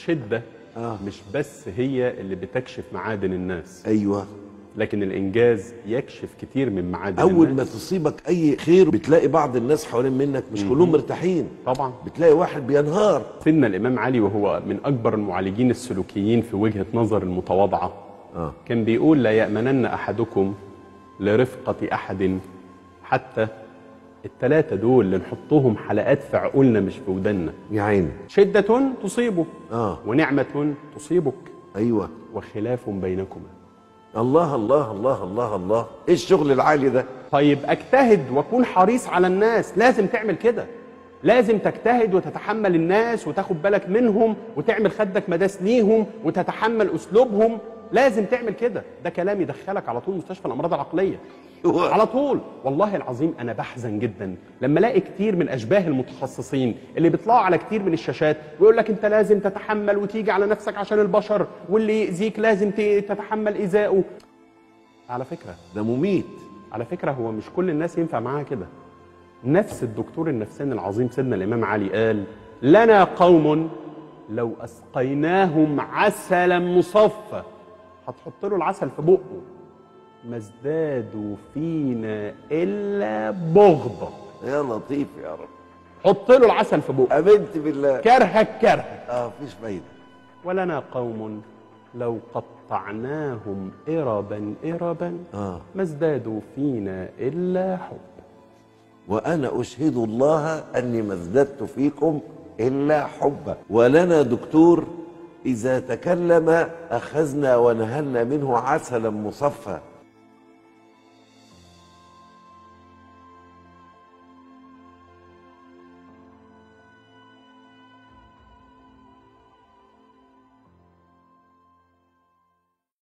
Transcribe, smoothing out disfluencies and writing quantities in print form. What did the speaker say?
الشدة مش بس هي اللي بتكشف معادن الناس. ايوه، لكن الإنجاز يكشف كتير من معادن اول الناس. ما تصيبك اي خير بتلاقي بعض الناس حوالين منك مش كلهم مرتاحين. طبعا بتلاقي واحد بينهار. سيدنا الإمام علي وهو من أكبر المعالجين السلوكيين في وجهة نظر المتواضعة كان بيقول: لا يأمنن أحدكم لرفقة أحد حتى الثلاثة دول اللي نحطهم حلقات في عقولنا مش في ودنا. يا عيني. شدة تصيبه ونعمة تصيبك. ايوه. وخلاف بينكما. الله الله الله الله الله، ايه الشغل العالي ده؟ طيب اجتهد واكون حريص على الناس، لازم تعمل كده. لازم تجتهد وتتحمل الناس وتاخد بالك منهم وتعمل خدك مداس ليهم وتتحمل اسلوبهم. لازم تعمل كده. ده كلام يدخلك على طول مستشفى الامراض العقليه على طول. والله العظيم انا بحزن جدا لما الاقي كتير من اشباه المتخصصين اللي بيطلعوا على كتير من الشاشات ويقول لك انت لازم تتحمل وتيجي على نفسك عشان البشر، واللي يأذيك لازم تتحمل ايذائه. على فكره ده مميت. على فكره هو مش كل الناس ينفع معاها كده. نفس الدكتور النفساني العظيم سيدنا الامام علي قال: لنا قوم لو اسقيناهم عسلا مصفى. هتحط له العسل في بقه ما ازدادوا فينا الا بغضه. يا لطيف يا رب. حط له العسل في بقه. امنت بالله. كرهك كرهك. مفيش فايده. ولنا قوم لو قطعناهم إربا إربا ما ازدادوا فينا إلا حب. وأنا أشهد الله أني ما ازددت فيكم إلا حبا. ولنا دكتور إذا تكلم أخذنا ونهلنا منه عسلا مصفى.